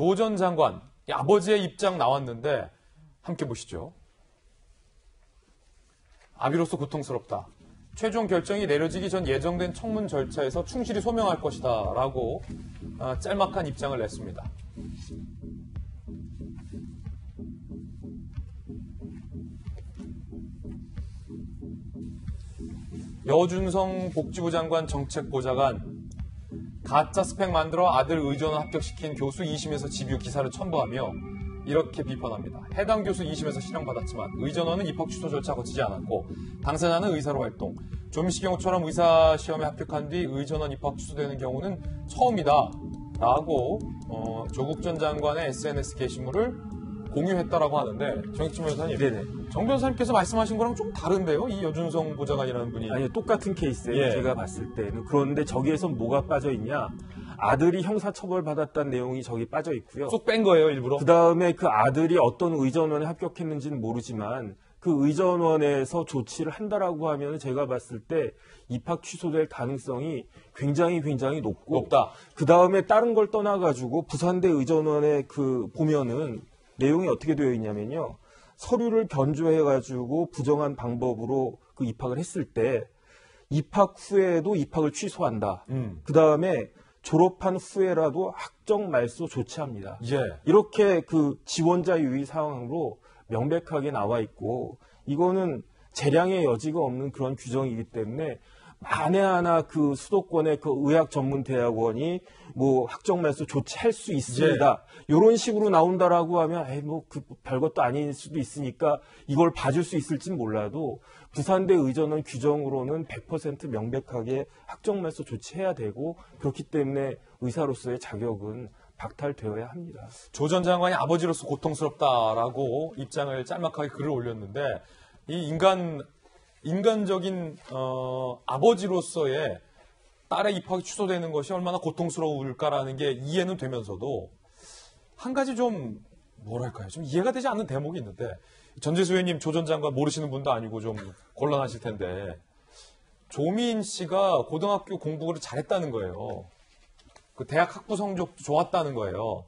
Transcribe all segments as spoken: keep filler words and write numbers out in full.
조 전 장관, 아버지의 입장 나왔는데 함께 보시죠. 아비로서 고통스럽다. 최종 결정이 내려지기 전 예정된 청문 절차에서 충실히 소명할 것이다 라고 짤막한 입장을 냈습니다. 여준성 복지부 장관 정책보좌관, 가짜 스펙 만들어 아들 의전원 합격시킨 교수 이 심에서 집유 기사를 첨부하며 이렇게 비판합니다. 해당 교수 이 심에서 실형받았지만 의전원은 입학 취소 절차 거치지 않았고 당사자는 의사로 활동. 조민씨 경우처럼 의사시험에 합격한 뒤 의전원 입학 취소되는 경우는 처음이다 라고 어, 조국 전 장관의 에스엔에스 게시물을 공유했다라고 하는데 정익진 변호사님, 네네. 정 변호사님께서 말씀하신 거랑 좀 다른데요? 이 여준성 보좌관이라는 분이. 아니, 똑같은 케이스예요. 예. 제가 봤을 때는. 그런데 저기에서 뭐가 빠져 있냐? 아들이 형사처벌 받았다는 내용이 저기 빠져 있고요. 쏙 뺀 거예요, 일부러? 그 다음에 그 아들이 어떤 의전원에 합격했는지는 모르지만 그 의전원에서 조치를 한다라고 하면 제가 봤을 때 입학 취소될 가능성이 굉장히 굉장히 높고. 높다. 그 다음에 다른 걸 떠나가지고 부산대 의전원에 그 보면은 내용이 어떻게 되어 있냐면요. 서류를 견조해가지고 부정한 방법으로 그 입학을 했을 때 입학 후에도 입학을 취소한다. 음. 그 다음에 졸업한 후에라도 학적 말소 조치합니다. 예. 이렇게 그 지원자 유의 사항으로 명백하게 나와 있고 이거는 재량의 여지가 없는 그런 규정이기 때문에 만에 하나 그 수도권의 그 의학 전문 대학원이 뭐 학적 말소 조치할 수 있습니다. 예. 이런 식으로 나온다라고 하면 에이 뭐 그 별것도 아닐 수도 있으니까 이걸 봐줄 수 있을진 몰라도 부산대 의전원 규정으로는 백 퍼센트 명백하게 학적 말소 조치해야 되고 그렇기 때문에 의사로서의 자격은 박탈되어야 합니다. 조 전 장관이 아버지로서 고통스럽다라고 입장을 짤막하게 글을 올렸는데 이 인간 인간적인 어, 아버지로서의 딸의 입학이 취소되는 것이 얼마나 고통스러울까라는 게 이해는 되면서도 한 가지 좀 뭐랄까요, 좀 이해가 되지 않는 대목이 있는데 전재수 의원님 조 전 장관 모르시는 분도 아니고 좀 곤란하실 텐데 조민 씨가 고등학교 공부를 잘했다는 거예요. 그 대학 학부 성적도 좋았다는 거예요.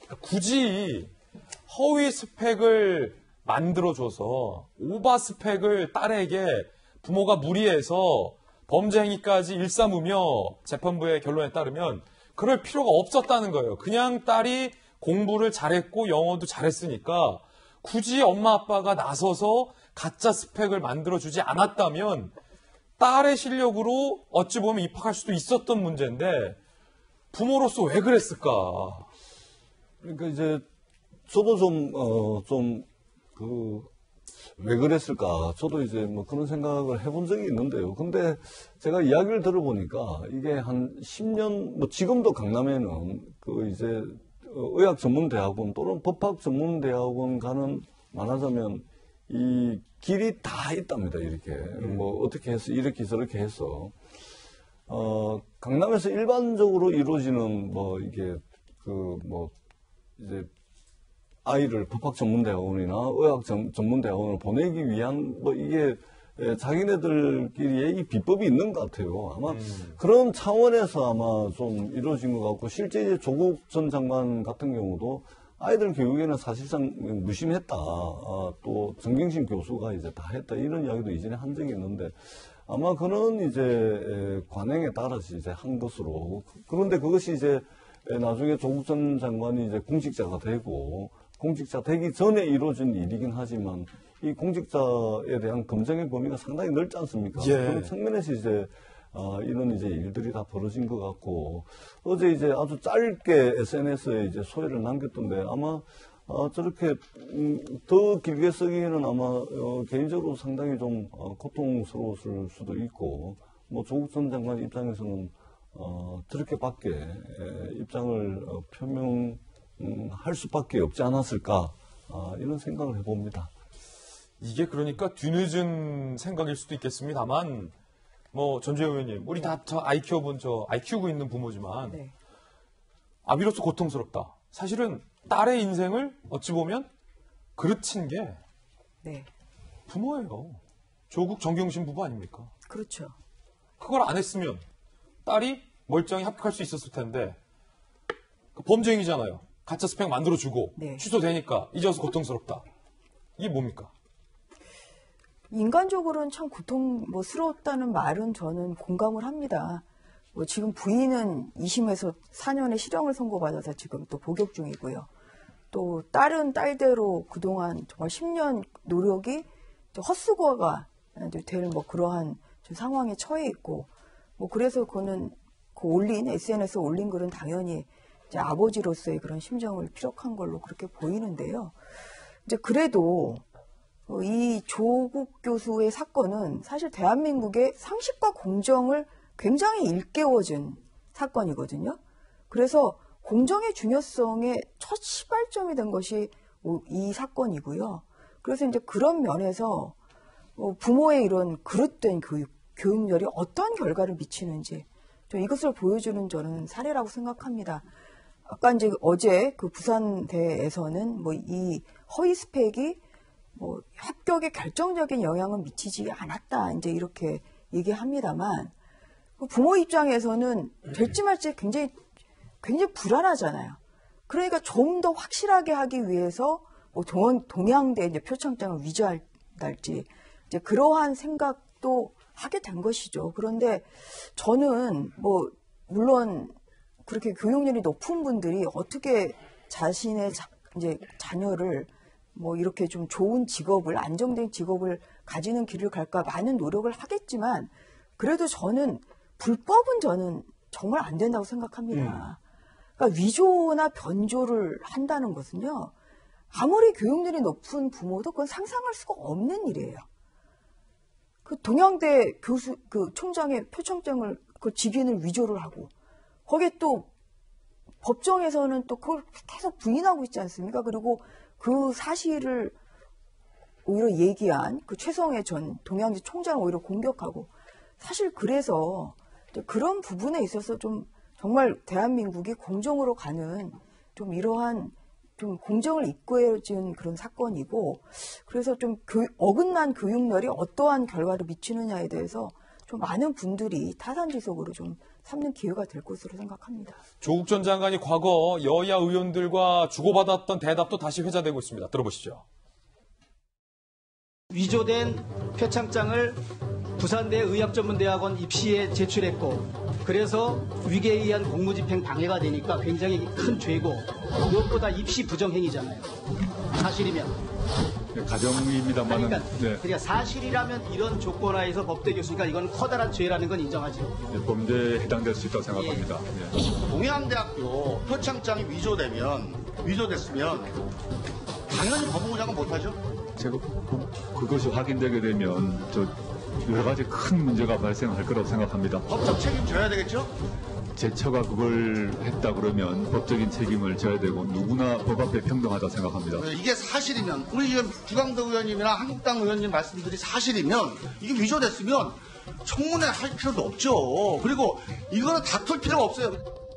굳이 허위 스펙을 만들어줘서 오바 스펙을 딸에게 부모가 무리해서 범죄 행위까지 일삼으며 재판부의 결론에 따르면 그럴 필요가 없었다는 거예요. 그냥 딸이 공부를 잘했고 영어도 잘했으니까 굳이 엄마 아빠가 나서서 가짜 스펙을 만들어주지 않았다면 딸의 실력으로 어찌 보면 입학할 수도 있었던 문제인데 부모로서 왜 그랬을까? 그러니까 이제 저도 좀, 어, 좀, 그, 왜 그랬을까? 저도 이제 뭐 그런 생각을 해본 적이 있는데요. 근데 제가 이야기를 들어보니까 이게 한 십 년, 뭐 지금도 강남에는 그 이제 의학 전문대학원 또는 법학 전문대학원 가는, 말하자면 이 길이 다 있답니다. 이렇게. 음. 뭐 어떻게 해서 이렇게 저렇게 해서. 어, 강남에서 일반적으로 이루어지는 뭐 이게 그 뭐 이제 아이를 법학 전문대학원이나 의학 전, 전문대학원을 보내기 위한 뭐 이게 자기네들끼리의 이 비법이 있는 것 같아요. 아마 음. 그런 차원에서 아마 좀 이루어진 것 같고 실제 이제 조국 전 장관 같은 경우도 아이들 교육에는 사실상 무심했다. 아, 또 정경심 교수가 이제 다 했다. 이런 이야기도 이전에 한 적이 있는데 아마 그런 이제 관행에 따라서 이제 한 것으로 그런데 그것이 이제 나중에 조국 전 장관이 이제 공직자가 되고 공직자 되기 전에 이루어진 일이긴 하지만 이 공직자에 대한 검증의 범위가 상당히 넓지 않습니까? 예. 그런 측면에서 이제 어, 이런 이제 일들이 다 벌어진 것 같고 어제 이제 아주 짧게 에스엔에스에 이제 소회를 남겼던데 아마 어, 저렇게 음, 더 길게 쓰기에는 아마 어, 개인적으로 상당히 좀 어, 고통스러웠을 수도 있고 뭐 조국 전 장관 입장에서는 어, 저렇게밖에 에, 입장을 어, 표명 음, 할 수밖에 없지 않았을까 아, 이런 생각을 해봅니다. 이게 그러니까 뒤늦은 생각일 수도 있겠습니다만 뭐 전주혜 의원님 우리 다 저 아이 키워본 저 아이 키우고 있는 부모지만 네. 아비로서 고통스럽다. 사실은 딸의 인생을 어찌 보면 그르친 게 네. 부모예요. 조국 정경심 부부 아닙니까? 그렇죠. 그걸 안 했으면 딸이 멀쩡히 합격할 수 있었을 텐데 범죄행위잖아요. 가짜 스펙 만들어주고 네. 취소되니까 이제 와서 고통스럽다. 이게 뭡니까? 인간적으로는 참 고통스러웠다는 말은 저는 공감을 합니다. 뭐 지금 부인은 이 심에서 사 년의 실형을 선고받아서 지금 또 복역 중이고요. 또 딸은 딸대로 그동안 정말 십 년 노력이 헛수고가 될 뭐 그러한 좀 상황에 처해 있고, 뭐 그래서 그거는 그 올린 에스엔에스에 올린 글은 당연히 이제 아버지로서의 그런 심정을 피력한 걸로 그렇게 보이는데요. 이제 그래도 이 조국 교수의 사건은 사실 대한민국의 상식과 공정을 굉장히 일깨워준 사건이거든요. 그래서 공정의 중요성의 첫 시발점이 된 것이 이 사건이고요. 그래서 이제 그런 면에서 부모의 이런 그릇된 교육, 교육열이 어떠한 결과를 미치는지 좀 이것을 보여주는 저는 사례라고 생각합니다. 아까 이제 어제 그 부산대에서는 뭐 이 허위 스펙이 뭐 합격에 결정적인 영향은 미치지 않았다 이제 이렇게 얘기합니다만 부모 입장에서는 될지 말지 굉장히 굉장히 불안하잖아요. 그러니까 좀 더 확실하게 하기 위해서 뭐 동, 동양대 이제 표창장을 위조할지 이제 그러한 생각도 하게 된 것이죠. 그런데 저는 뭐 물론 그렇게 교육열이 높은 분들이 어떻게 자신의 자, 이제 자녀를 뭐 이렇게 좀 좋은 직업을 안정된 직업을 가지는 길을 갈까 많은 노력을 하겠지만 그래도 저는 불법은 저는 정말 안 된다고 생각합니다. 그러니까 위조나 변조를 한다는 것은요. 아무리 교육열이 높은 부모도 그건 상상할 수가 없는 일이에요. 그 동양대 교수 그 총장의 표창장을 그 직인을 위조를 하고 거기에 또 법정에서는 또 그걸 계속 부인하고 있지 않습니까? 그리고 그 사실을 오히려 얘기한 그 최성해 전 동양대 총장을 오히려 공격하고 사실 그래서 그런 부분에 있어서 좀 정말 대한민국이 공정으로 가는 좀 이러한 좀 공정을 이끌어준 그런 사건이고 그래서 좀 교, 어긋난 교육열이 어떠한 결과를 미치느냐에 대해서 좀 많은 분들이 타산지석으로 좀 삼는 기회가 될 것으로 생각합니다. 조국 전 장관이 과거 여야 의원들과 주고받았던 대답도 다시 회자되고 있습니다. 들어보시죠. 위조된 표창장을 부산대 의학전문대학원 입시에 제출했고 그래서 위계에 의한 공무집행 방해가 되니까 굉장히 큰 죄고 무엇보다 입시 부정행위잖아요. 사실이면. 네, 가정입니다만. 그러니까, 네. 그러니까 사실이라면 이런 조건하에서 법대 교수니까 이건 커다란 죄라는 건 인정하죠. 네, 범죄에 해당될 수 있다고 생각합니다. 예. 네. 동해안대학교 표창장이 위조되면 위조됐으면 당연히 법무부 장관 못하죠. 제가 그, 그것이 확인되게 되면 저 여러 가지 큰 문제가 발생할 거라고 생각합니다. 법적 책임 져야 되겠죠? 제 처가 그걸 했다 그러면 법적인 책임을 져야 되고 누구나 법 앞에 평등하다 생각합니다. 이게 사실이면 우리 지금 주광덕 의원님이나 한국당 의원님 말씀들이 사실이면 이게 위조됐으면 청문회 할 필요도 없죠. 그리고 이거는 다툴 필요가 없어요.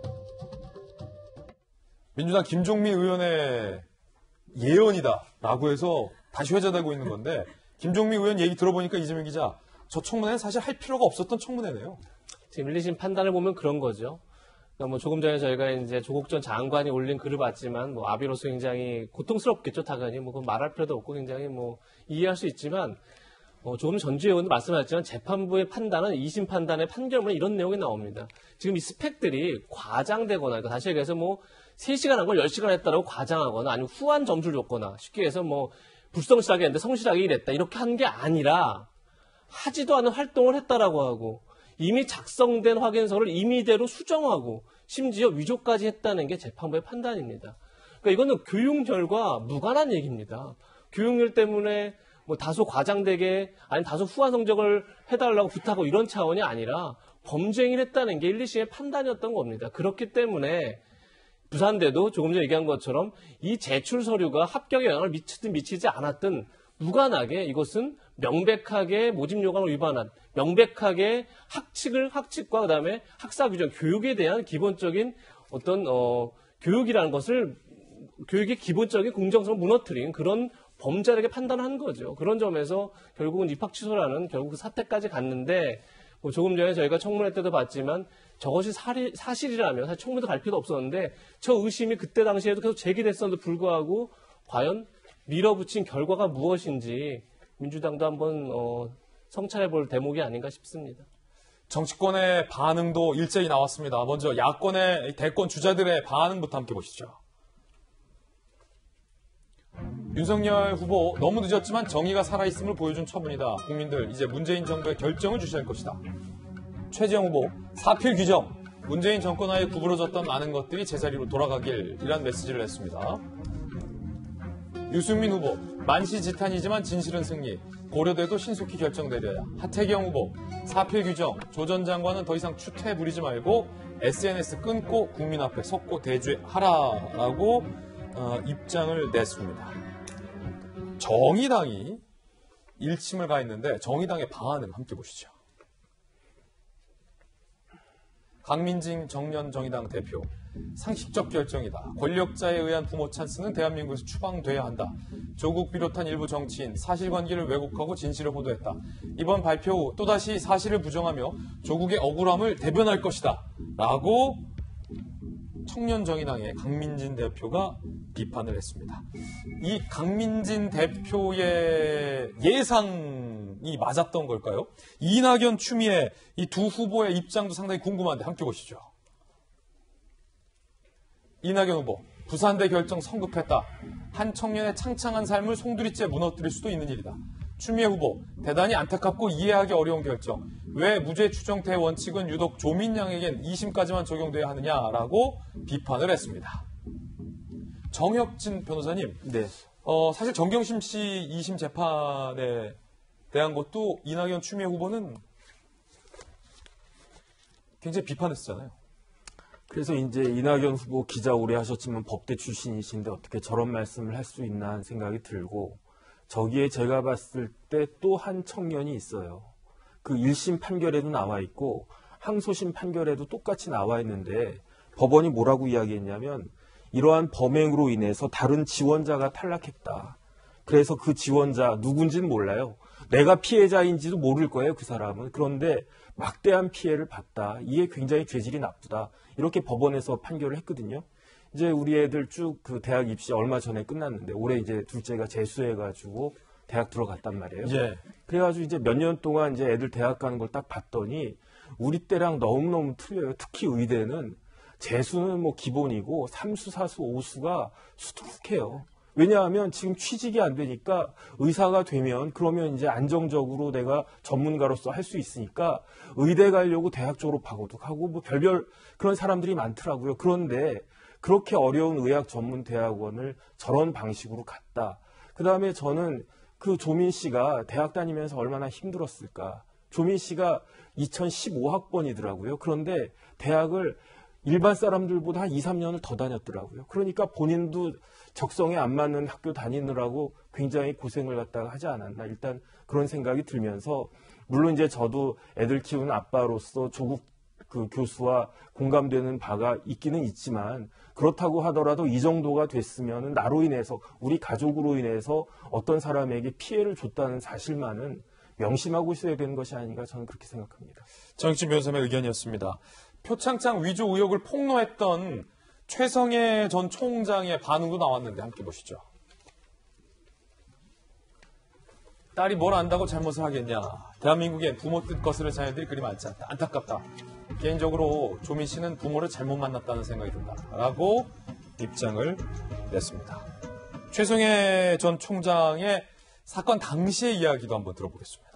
민주당 김종민 의원의 예언이다라고 해서 다시 회자되고 있는 건데 김종민 의원 얘기 들어보니까 이재명 기자 저 청문회는 사실 할 필요가 없었던 청문회네요. 지금 일리신 판단을 보면 그런 거죠. 그러니까 뭐 조금 전에 저희가 이제 조국 전 장관이 올린 글을 봤지만 뭐 아비로서 굉장히 고통스럽겠죠, 당연히. 뭐 그건 말할 필요도 없고 굉장히 뭐 이해할 수 있지만 어, 조금 전주에 의원도 말씀하셨지만 재판부의 판단은 이심 판단의 판결문에 이런 내용이 나옵니다. 지금 이 스펙들이 과장되거나 그러니까 다시 얘기해서 뭐 세 시간 한 걸 열 시간 했다라고 과장하거나 아니면 후한 점수를 줬거나 쉽게 해서 뭐 불성실하게 했는데 성실하게 일했다 이렇게 한 게 아니라 하지도 않은 활동을 했다라고 하고 이미 작성된 확인서를 임의대로 수정하고 심지어 위조까지 했다는 게 재판부의 판단입니다. 그러니까 이거는 교육열과 무관한 얘기입니다. 교육열 때문에 뭐 다소 과장되게 아니 다소 후한 성적을 해달라고 부탁하고 이런 차원이 아니라 범죄 행위를 했다는 게 일, 이심의 판단이었던 겁니다. 그렇기 때문에 부산대도 조금 전에 얘기한 것처럼 이 제출 서류가 합격에 영향을 미치든 미치지 않았든 무관하게 이것은 명백하게 모집 요강을 위반한 명백하게 학칙을 학칙과 그다음에 학사 규정 교육에 대한 기본적인 어떤 어, 교육이라는 것을 교육의 기본적인 공정성을 무너뜨린 그런 범죄라게 판단한 거죠. 그런 점에서 결국은 입학 취소라는 결국 그 사태까지 갔는데 뭐 조금 전에 저희가 청문회 때도 봤지만 저것이 사리, 사실이라면 사실 청문회도 갈 필요도 없었는데 저 의심이 그때 당시에도 계속 제기됐었는데도 불구하고 과연 밀어붙인 결과가 무엇인지 민주당도 한번 어, 성찰해 볼 대목이 아닌가 싶습니다. 정치권의 반응도 일제히 나왔습니다. 먼저 야권의 대권 주자들의 반응부터 함께 보시죠. 윤석열 후보 너무 늦었지만 정의가 살아있음을 보여준 처분이다. 국민들 이제 문재인 정부의 결정을 주시할 것이다. 최재형 후보 사필 규정 문재인 정권하에 구부러졌던 많은 것들이 제자리로 돌아가길이란 메시지를 냈습니다. 유승민 후보 만시지탄이지만 진실은 승리 고려돼도 신속히 결정 내려야. 하태경 후보 사필 규정 조 전 장관은 더 이상 추태 부리지 말고 에스엔에스 끊고 국민 앞에 섰고 대죄하라라고 어, 입장을 냈습니다. 정의당이 일침을 가했는데 정의당의 반응 함께 보시죠. 강민진 정년정의당 대표 상식적 결정이다. 권력자에 의한 부모 찬스는 대한민국에서 추방돼야 한다. 조국 비롯한 일부 정치인 사실관계를 왜곡하고 진실을 보도했다. 이번 발표 후 또다시 사실을 부정하며 조국의 억울함을 대변할 것이다. 라고 청년정의당의 강민진 대표가 비판을 했습니다. 이 강민진 대표의 예상이 맞았던 걸까요? 이낙연, 추미애 이 두 후보의 입장도 상당히 궁금한데 함께 보시죠. 이낙연 후보, 부산대 결정 성급했다. 한 청년의 창창한 삶을 송두리째 무너뜨릴 수도 있는 일이다. 추미애 후보, 대단히 안타깝고 이해하기 어려운 결정. 왜 무죄 추정태 원칙은 유독 조민양에겐 이심까지만 적용돼야 하느냐라고 비판을 했습니다. 정혁진 변호사님, 네. 어, 사실 정경심 씨 이심 재판에 대한 것도 이낙연, 추미애 후보는 굉장히 비판했잖아요. 그래서 이제 이낙연 후보 기자 오래 하셨지만 법대 출신이신데 어떻게 저런 말씀을 할 수 있나 하는 생각이 들고, 저기에 제가 봤을 때 또 한 청년이 있어요. 그 일 심 판결에도 나와 있고 항소심 판결에도 똑같이 나와 있는데 법원이 뭐라고 이야기했냐면 이러한 범행으로 인해서 다른 지원자가 탈락했다. 그래서 그 지원자 누군지는 몰라요. 내가 피해자인지도 모를 거예요, 그 사람은. 그런데 막대한 피해를 봤다. 이게 굉장히 죄질이 나쁘다. 이렇게 법원에서 판결을 했거든요. 이제 우리 애들 쭉 그 대학 입시 얼마 전에 끝났는데 올해 이제 둘째가 재수해가지고 대학 들어갔단 말이에요. 예. 그래가지고 이제 몇 년 동안 이제 애들 대학 가는 걸 딱 봤더니 우리 때랑 너무너무 틀려요. 특히 의대는 재수는 뭐 기본이고 삼수, 사수, 오수가 수두룩해요. 왜냐하면 지금 취직이 안 되니까 의사가 되면 그러면 이제 안정적으로 내가 전문가로서 할 수 있으니까 의대 가려고 대학 졸업하고도 하고 뭐 별별 그런 사람들이 많더라고요. 그런데 그렇게 어려운 의학 전문 대학원을 저런 방식으로 갔다. 그 다음에 저는 그 조민 씨가 대학 다니면서 얼마나 힘들었을까. 조민 씨가 이천십오 학번이더라고요. 그런데 대학을 일반 사람들보다 한 이, 삼 년을 더 다녔더라고요. 그러니까 본인도 적성에 안 맞는 학교 다니느라고 굉장히 고생을 갖다가 하지 않았나. 일단 그런 생각이 들면서, 물론 이제 저도 애들 키우는 아빠로서 조국 그 교수와 공감되는 바가 있기는 있지만, 그렇다고 하더라도 이 정도가 됐으면 나로 인해서, 우리 가족으로 인해서 어떤 사람에게 피해를 줬다는 사실만은 명심하고 있어야 되는 것이 아닌가, 저는 그렇게 생각합니다. 정익진 변호사의 의견이었습니다. 표창장 위조 의혹을 폭로했던 최성해 전 총장의 반응도 나왔는데 함께 보시죠. 딸이 뭘 안다고 잘못을 하겠냐. 대한민국엔 부모 뜻 거스를 자녀들이 그리 많지 않다. 안타깝다. 개인적으로 조민 씨는 부모를 잘못 만났다는 생각이 든다. 라고 입장을 냈습니다. 최성해 전 총장의 사건 당시의 이야기도 한번 들어보겠습니다.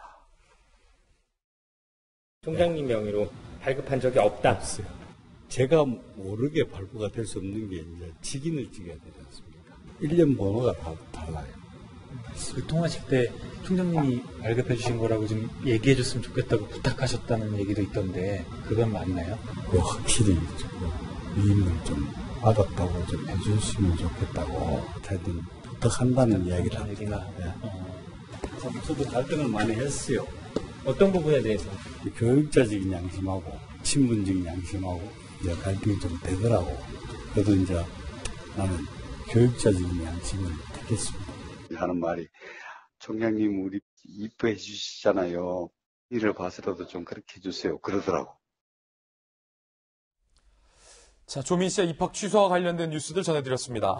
총장님 명의로 발급한 적이 없다. 없어요. 제가 모르게 발부가 될 수 없는 게 이제 직인을 찍어야 되지 않습니까? 일 년 번호가 다 달라요. 그 통화하실 때 총장님이 발급해 주신 거라고 좀 얘기해 줬으면 좋겠다고 부탁하셨다는 얘기도 있던데 그건 맞나요? 그 확실히 위임을 좀 받았다고 좀 해주시면 좋겠다고 하여튼 부탁한다는 이야기를 합니다. 네. 어. 저도 갈등을 많이 했어요. 어떤 부분에 대해서? 교육자적인 양심하고 신분적인 양심하고 이제 갈등이 좀 되더라고. 그래도 이제 나는 교육자적인 양심을 택했습니다. 하는 말이, 총장님 우리 이뻐해 주시잖아요. 일을 봐서라도 좀 그렇게 해주세요. 그러더라고. 자, 조민 씨의 입학 취소와 관련된 뉴스들 전해드렸습니다.